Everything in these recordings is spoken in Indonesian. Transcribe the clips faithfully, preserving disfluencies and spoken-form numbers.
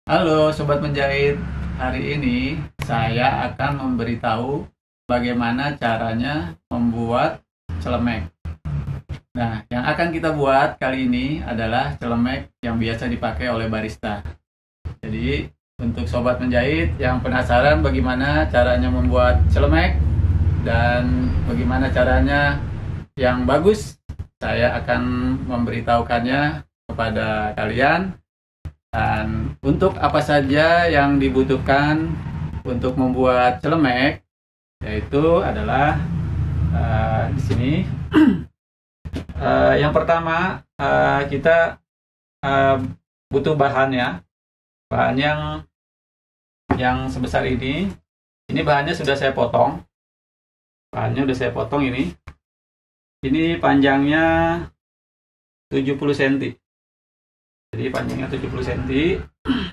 Halo Sobat Menjahit, hari ini saya akan memberitahu bagaimana caranya membuat celemek. Nah, yang akan kita buat kali ini adalah celemek yang biasa dipakai oleh barista. Jadi, untuk Sobat Menjahit yang penasaran bagaimana caranya membuat celemek dan bagaimana caranya yang bagus, saya akan memberitahukannya kepada kalian. Dan untuk apa saja yang dibutuhkan untuk membuat celemek, yaitu adalah uh, di sini. uh, yang pertama uh, kita uh, butuh bahannya, bahan yang yang sebesar ini. Ini bahannya sudah saya potong, bahannya sudah saya potong ini. Ini panjangnya tujuh puluh sentimeter. Jadi panjangnya tujuh puluh sentimeter.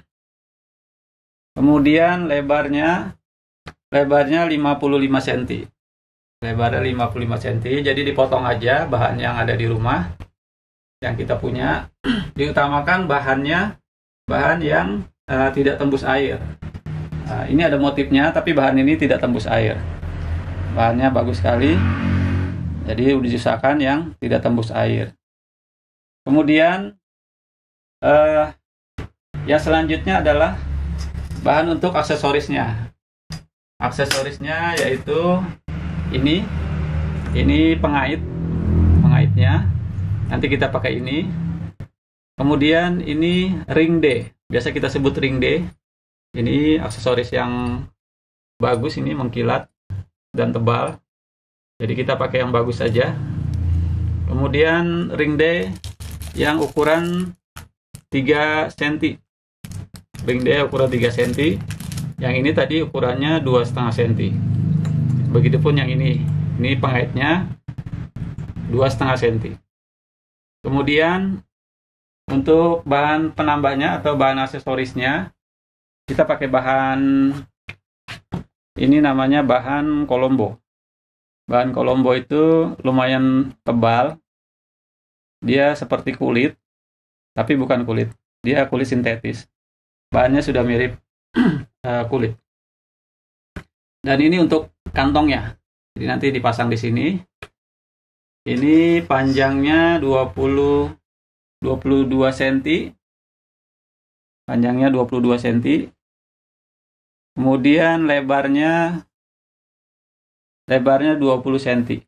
Kemudian lebarnya lebarnya lima puluh lima sentimeter. Lebarnya lima puluh lima sentimeter. Jadi dipotong aja bahan yang ada di rumah yang kita punya. Diutamakan bahannya bahan yang uh, tidak tembus air. Uh, ini ada motifnya, tapi bahan ini tidak tembus air. Bahannya bagus sekali. Jadi diusahakan yang tidak tembus air. Kemudian Uh, yang selanjutnya adalah bahan untuk aksesorisnya. Aksesorisnya yaitu ini, ini pengait, pengaitnya. Nanti kita pakai ini. Kemudian ini ring D, biasa kita sebut ring D. Ini aksesoris yang bagus, ini mengkilat dan tebal. Jadi kita pakai yang bagus saja. Kemudian ring D yang ukuran tiga sentimeter. Ring D ukuran tiga sentimeter. Yang ini tadi ukurannya dua koma lima sentimeter. Begitupun yang ini. Ini pengaitnya dua koma lima sentimeter. Kemudian untuk bahan penambahnya atau bahan aksesorisnya, kita pakai bahan ini, namanya bahan Colombo. Bahan Colombo itu lumayan tebal. Dia seperti kulit, tapi bukan kulit, dia kulit sintetis. Bahannya sudah mirip uh, kulit. Dan ini untuk kantongnya. Jadi nanti dipasang di sini. Ini panjangnya dua puluh dua sentimeter. Panjangnya dua puluh dua sentimeter. Kemudian lebarnya lebarnya dua puluh sentimeter.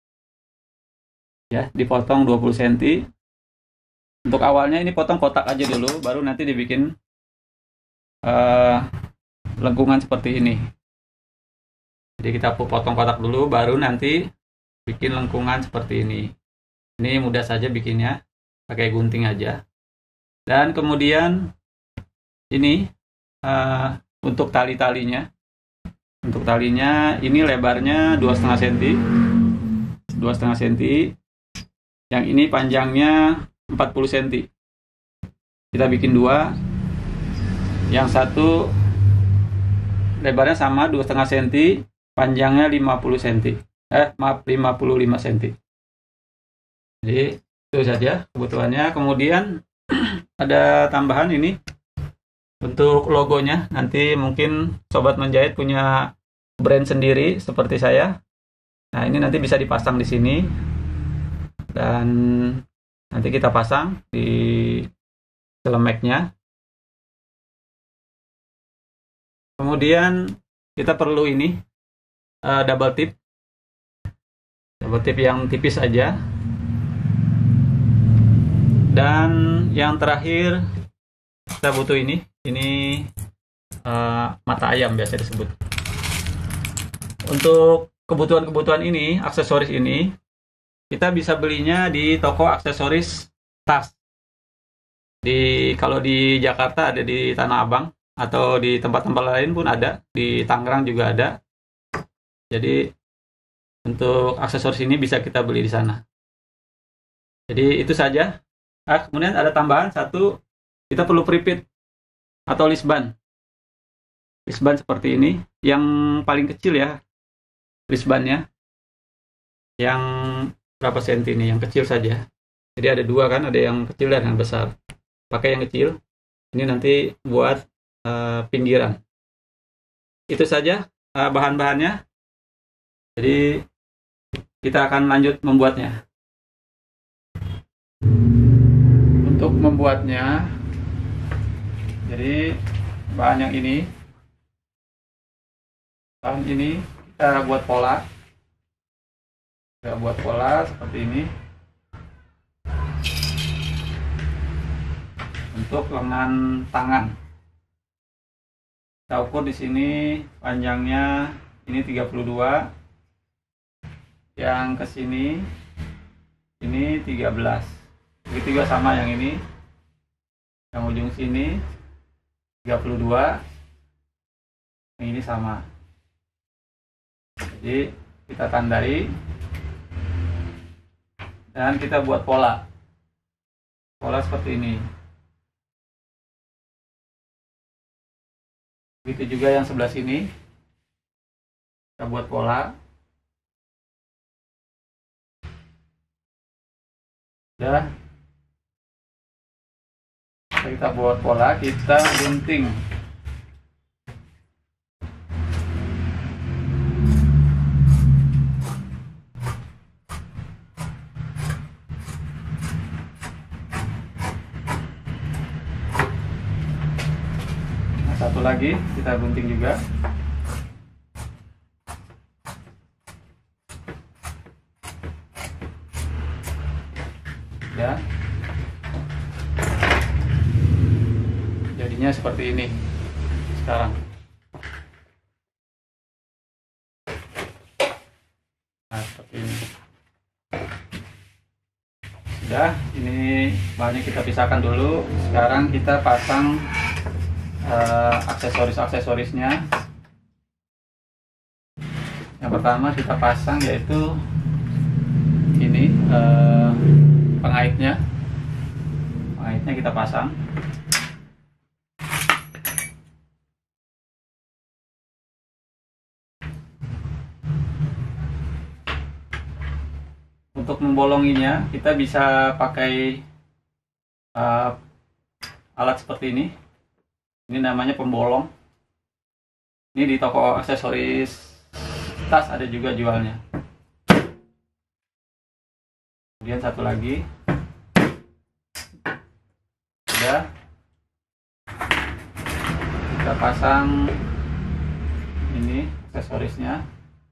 Ya, dipotong dua puluh sentimeter. Untuk awalnya ini potong kotak aja dulu, baru nanti dibikin uh, lengkungan seperti ini. Jadi kita potong kotak dulu, baru nanti bikin lengkungan seperti ini. Ini mudah saja bikinnya, pakai gunting aja. Dan kemudian ini uh, untuk tali-talinya. Untuk talinya ini lebarnya dua koma lima sentimeter. dua koma lima sentimeter. Yang ini panjangnya empat puluh sentimeter. Kita bikin dua. Yang satu lebarnya sama dua koma lima sentimeter, panjangnya lima puluh sentimeter. Eh, maaf, lima puluh lima sentimeter. Jadi itu saja kebutuhannya. Kemudian ada tambahan ini untuk logonya. Nanti mungkin Sobat Menjahit punya brand sendiri seperti saya. Nah, ini nanti bisa dipasang di sini. Dan nanti kita pasang di celemeknya. Kemudian kita perlu ini uh, double tip, double tip yang tipis aja. Dan yang terakhir kita butuh ini, ini uh, mata ayam biasa disebut. Untuk kebutuhan-kebutuhan ini, aksesoris ini, kita bisa belinya di toko aksesoris tas. Di kalau di Jakarta ada di Tanah Abang, atau di tempat-tempat lain pun ada, di Tangerang juga ada. Jadi untuk aksesoris ini bisa kita beli di sana. Jadi itu saja. Ah, kemudian ada tambahan satu, kita perlu pripit atau lisban. Lisban seperti ini, yang paling kecil ya, lisbannya. Yang berapa senti ini, yang kecil saja. Jadi ada dua kan, ada yang kecil dan yang besar. Pakai yang kecil. Ini nanti buat uh, pinggiran. Itu saja uh, bahan-bahannya. Jadi kita akan lanjut membuatnya. Untuk membuatnya, jadi bahan yang ini, bahan ini kita buat pola. Kita buat pola seperti ini. Untuk lengan tangan, kita ukur di sini panjangnya ini tiga puluh dua, yang ke sini ini tiga belas. Begitu juga sama yang ini, yang ujung sini tiga puluh dua, yang ini sama. Jadi kita tandai dan kita buat pola pola seperti ini. Begitu juga yang sebelah sini, kita buat pola. Udah, kita buat pola, kita gunting. Nah, satu lagi kita gunting juga. Ya, jadinya seperti ini sekarang. Nah, seperti ini. Sudah, ini bahannya kita pisahkan dulu. Sekarang kita pasang uh, aksesoris-aksesorisnya. Yang pertama kita pasang yaitu ini uh, pengaitnya. Pengaitnya kita pasang. Untuk membolonginya kita bisa pakai uh, alat seperti ini. Ini namanya pembolong. Ini di toko aksesoris tas ada juga jualnya. Kemudian satu lagi. Sudah, kita pasang ini aksesorisnya.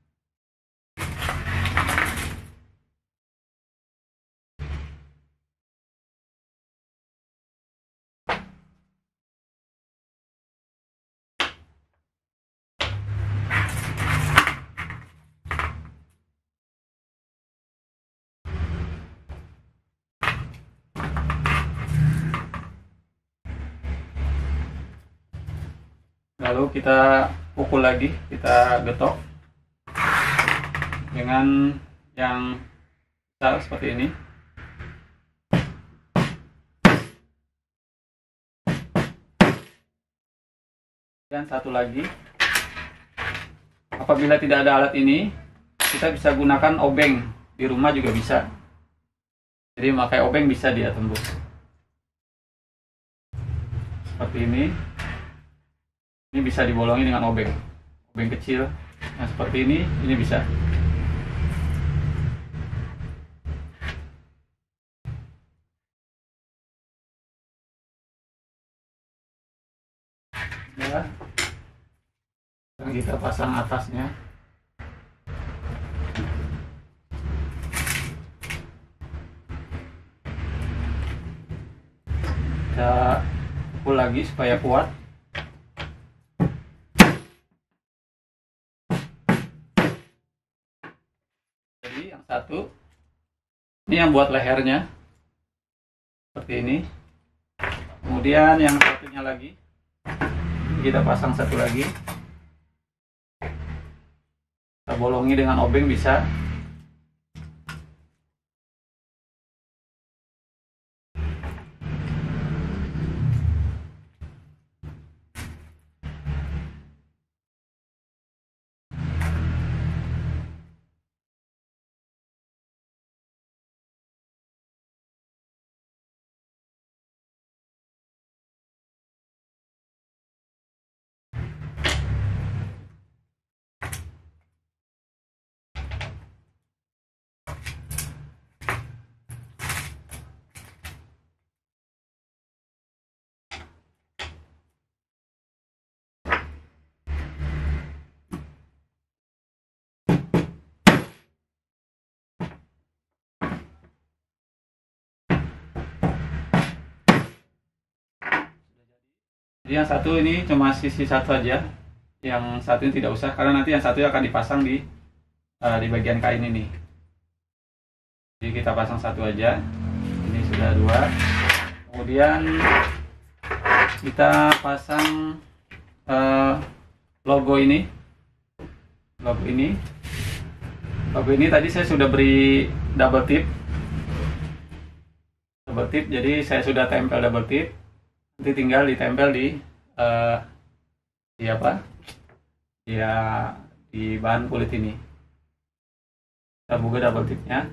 Lalu kita pukul lagi, kita getok dengan yang besar seperti ini. Dan satu lagi, apabila tidak ada alat ini, kita bisa gunakan obeng. Di rumah juga bisa. Jadi memakai obeng bisa dia tembus. Seperti ini. Ini bisa dibolongi dengan obeng, obeng kecil. Nah seperti ini, ini bisa. Ya, sekarang kita pasang atasnya. Kita pukul lagi supaya kuat. Satu, ini yang buat lehernya seperti ini. Kemudian yang satunya lagi kita pasang satu lagi, kita bolongi dengan obeng bisa. Yang satu ini cuma sisi satu aja, yang satu ini tidak usah karena nanti yang satu akan dipasang di uh, di bagian kain ini. Jadi kita pasang satu aja. Ini sudah dua. Kemudian kita pasang uh, logo ini. Logo ini. Logo ini tadi saya sudah beri double tip. Double tip, jadi saya sudah tempel double tip. Nanti tinggal ditempel di uh, di apa? Ya di bahan kulit ini. Kita buka double tipnya.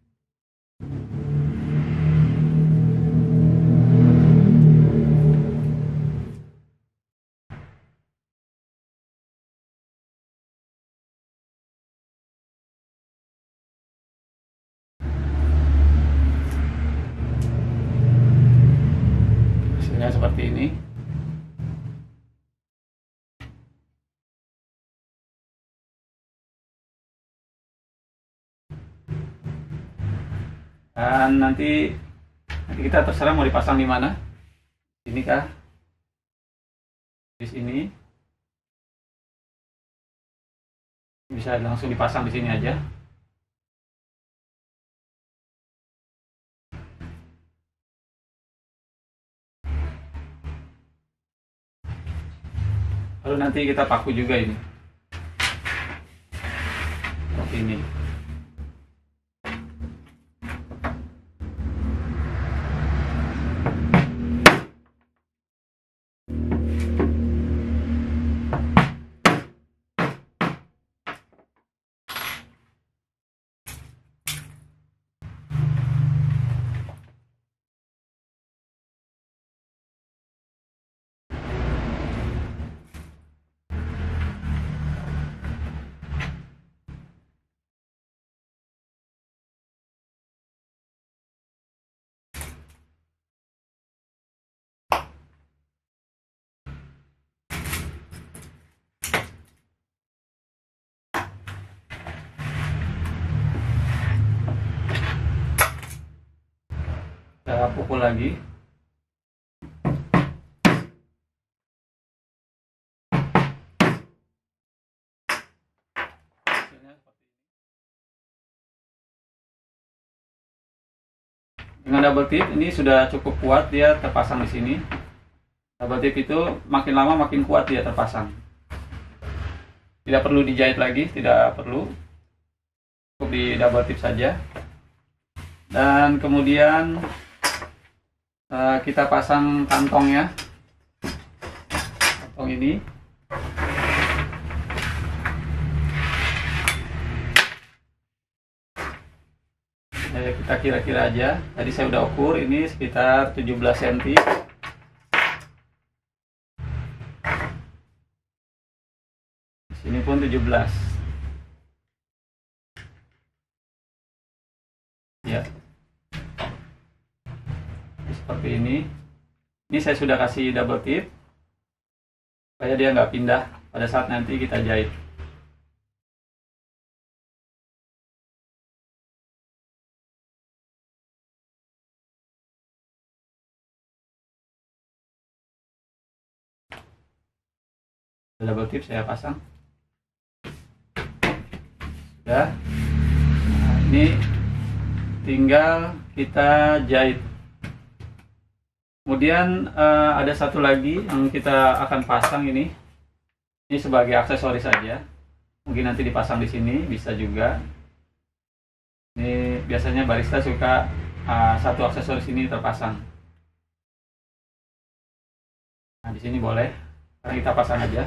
Hasilnya seperti ini. Dan nanti nanti kita terserah mau dipasang di mana. Ini kah? Di sini. Bisa langsung dipasang di sini aja. Lalu nanti kita paku juga ini. Seperti ini. Kita pukul lagi. Dengan double tip ini sudah cukup kuat, dia terpasang di sini. Double tip itu makin lama makin kuat dia terpasang. Tidak perlu dijahit lagi, tidak perlu. Cukup di double tip saja. Dan kemudian uh, kita pasang kantongnya. Kantong ini. Ya, kita kira-kira aja. Tadi saya udah ukur, ini sekitar tujuh belas sentimeter. Sini pun tujuh belas. Ya. Seperti ini. Ini saya sudah kasih double tip supaya dia nggak pindah pada saat nanti kita jahit. Double tip saya pasang. Sudah. Nah, ini tinggal kita jahit. Kemudian uh, ada satu lagi yang kita akan pasang ini. Ini sebagai aksesoris saja. Mungkin nanti dipasang di sini, bisa juga. Ini biasanya barista suka uh, satu aksesoris ini terpasang. Nah, di sini boleh. Sekarang kita pasang aja.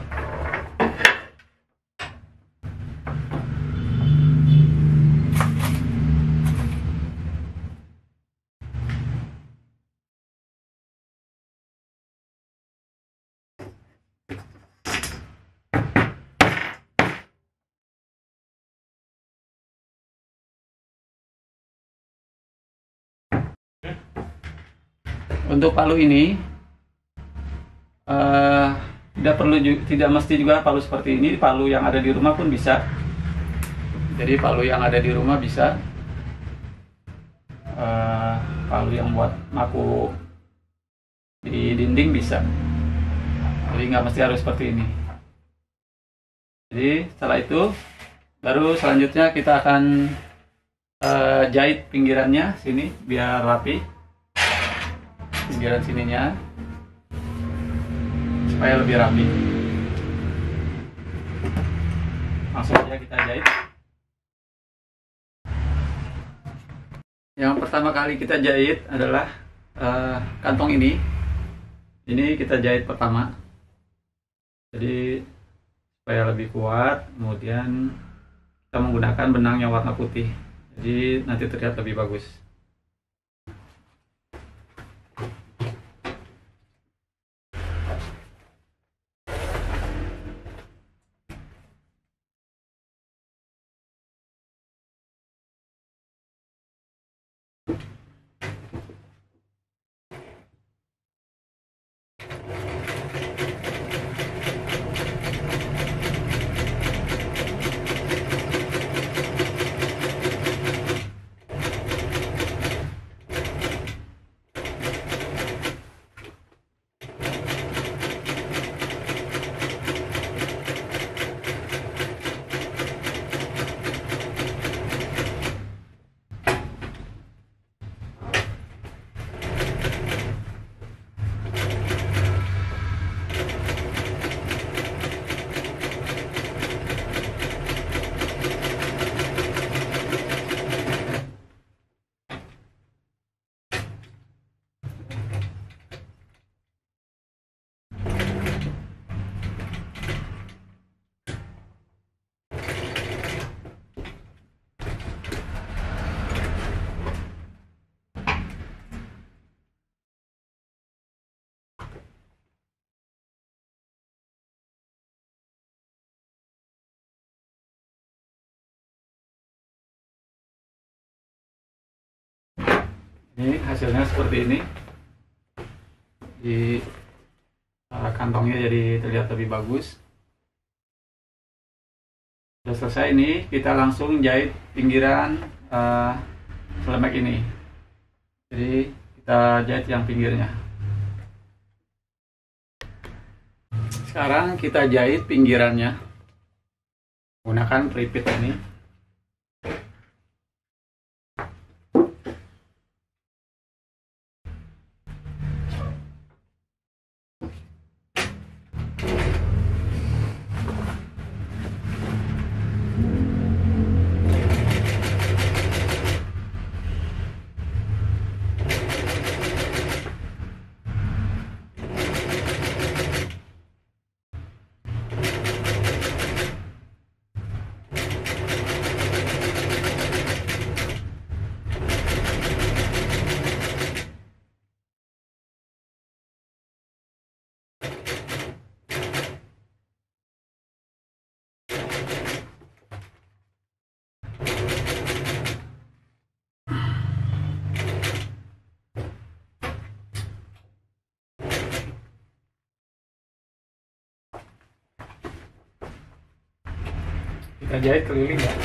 Untuk palu ini uh, tidak perlu tidak mesti juga palu seperti ini. Palu yang ada di rumah pun bisa. Jadi palu yang ada di rumah bisa. Uh, palu yang buat maku di dinding bisa. Jadi nggak mesti harus seperti ini. Jadi setelah itu baru selanjutnya kita akan uh, jahit pinggirannya sini biar rapi, pinggiran sininya supaya lebih rapi. Langsung aja kita jahit. Yang pertama kali kita jahit adalah uh, kantong ini. Ini kita jahit pertama. Jadi supaya lebih kuat, kemudian kita menggunakan benang yang warna putih. Jadi nanti terlihat lebih bagus. Ini hasilnya seperti ini. Di uh, kantongnya jadi terlihat lebih bagus. Sudah selesai ini, kita langsung jahit pinggiran uh, selemek ini. Jadi kita jahit yang pinggirnya. Sekarang kita jahit pinggirannya menggunakan pelipit ini. Kita jahit keliling ya.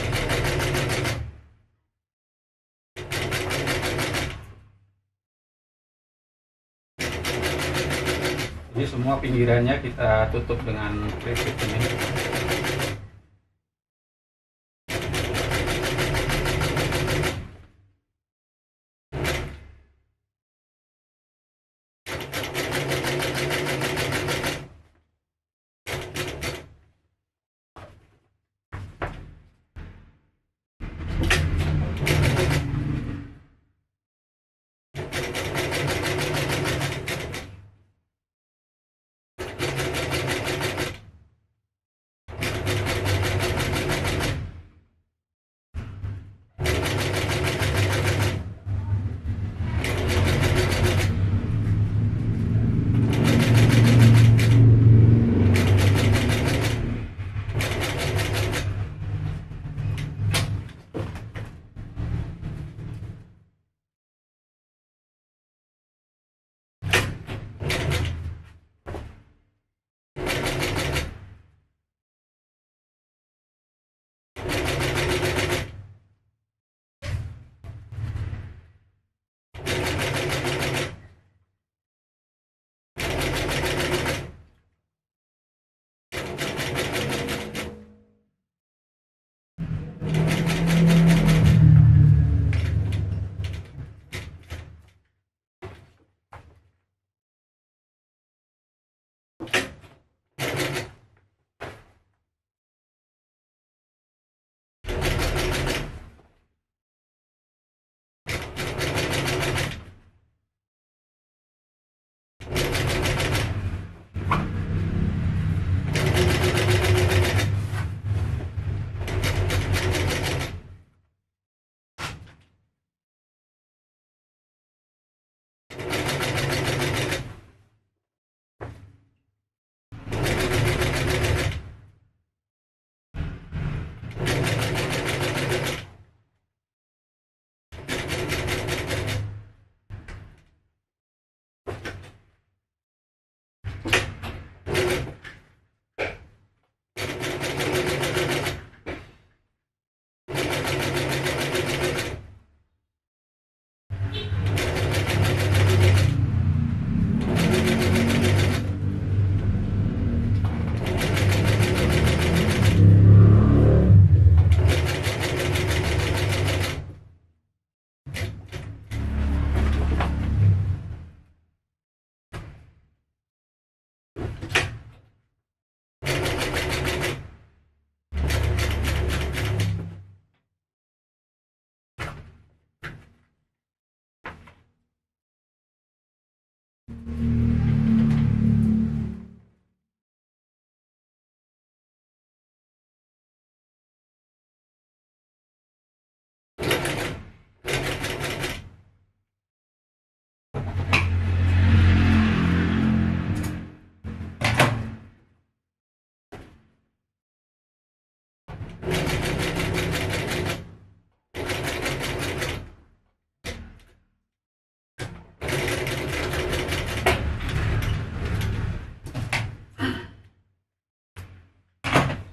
Jadi semua pinggirannya kita tutup dengan pelipit ini.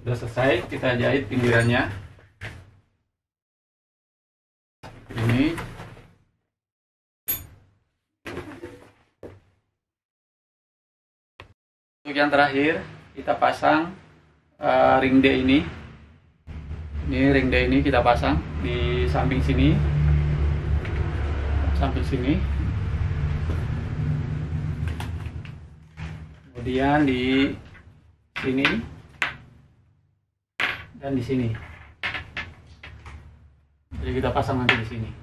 Sudah selesai, kita jahit pinggirannya. Ini untuk yang terakhir, kita pasang uh, ring D ini. Ini ring D ini kita pasang di samping sini, samping sini. Kemudian di sini dan di sini. Jadi kita pasang nanti di sini.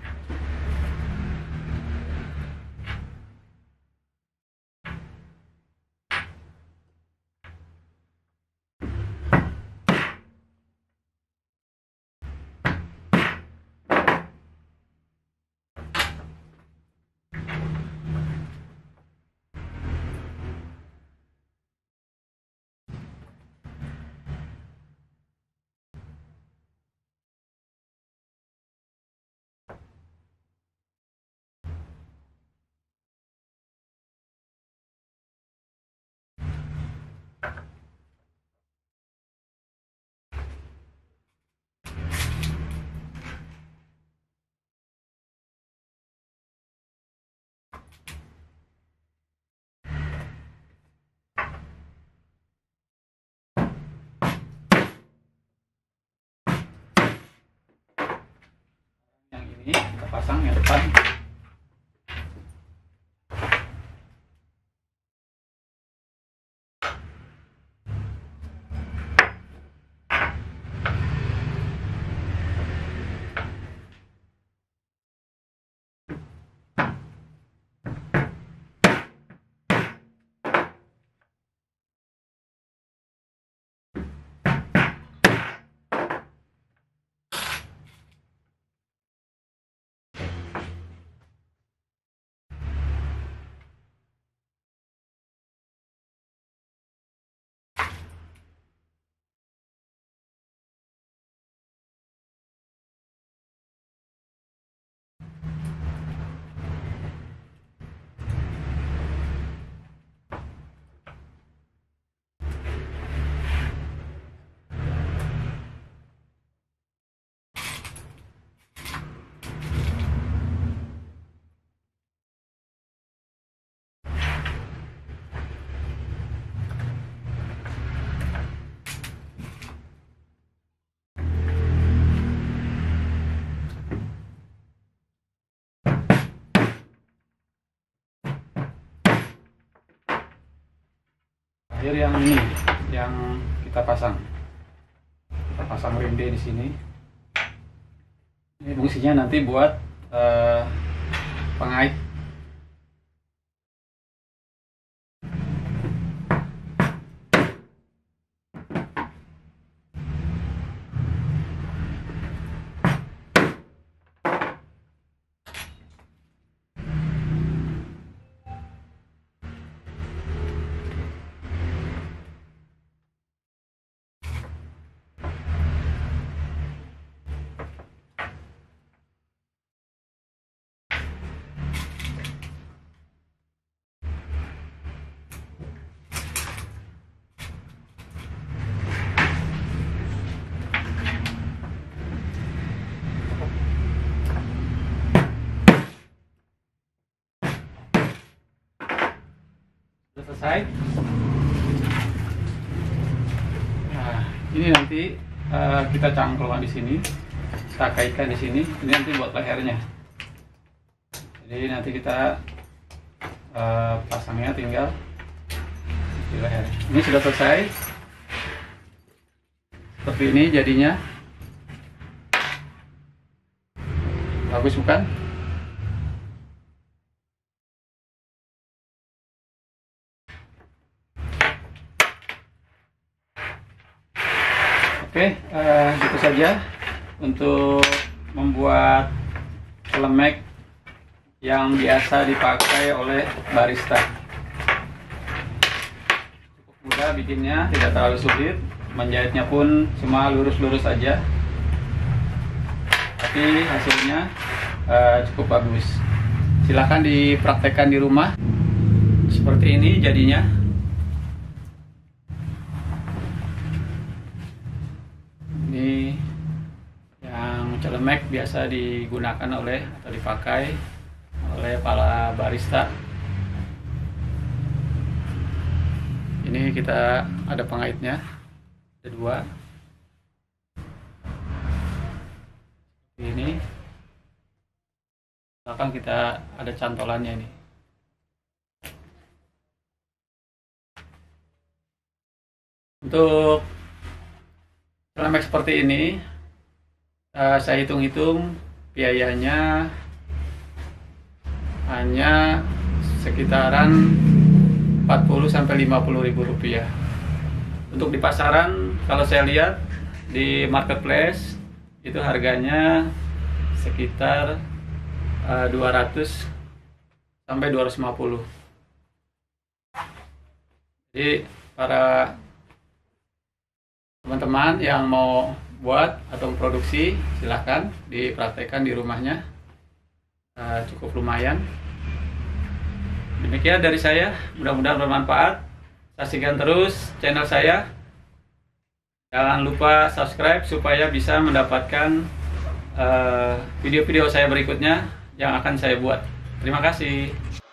Ini kita pasang yang depan. Akhir yang ini yang kita pasang, kita pasang ring D di sini. Ini fungsinya nanti buat uh, pengait. Sudah selesai. Nah, ini nanti uh, kita cangklong di sini, kita kaitkan di sini. Ini nanti buat lehernya. Jadi nanti kita uh, pasangnya tinggal di leher. Ini sudah selesai. Seperti ini jadinya. Bagus bukan? Oke, uh, gitu saja untuk membuat celemek yang biasa dipakai oleh barista. Cukup mudah bikinnya, tidak terlalu sulit. Menjahitnya pun cuma lurus-lurus saja. Tapi hasilnya uh, cukup bagus. Silahkan dipraktekkan di rumah. Seperti ini jadinya. Celemek biasa digunakan oleh atau dipakai oleh para barista. Ini kita ada pengaitnya, ada dua. Ini belakang kita ada cantolannya ini. Untuk celemek seperti ini, uh, saya hitung-hitung biayanya hanya sekitaran empat puluh sampai lima puluh ribu rupiah. Untuk di pasaran, kalau saya lihat di marketplace itu harganya sekitar uh, dua ratus sampai dua ratus lima puluh. Jadi para teman-teman yang mau buat atau memproduksi, silahkan dipraktekkan di rumahnya. Uh, cukup lumayan. Demikian dari saya, mudah-mudahan bermanfaat. Saksikan terus channel saya. Jangan lupa subscribe supaya bisa mendapatkan video-video uh, saya berikutnya yang akan saya buat. Terima kasih.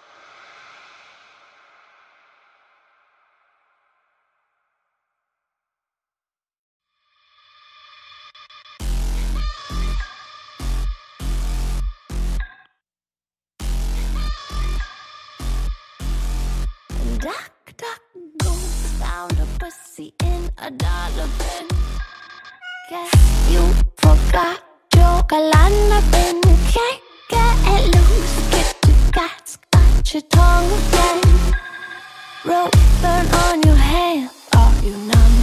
Duck, duck, goose, found a pussy in a dollar bin. Guess you forgot your galana bin. You can't get loose, get your guts, got your tongue again. Rope burn on your hand, are you numb?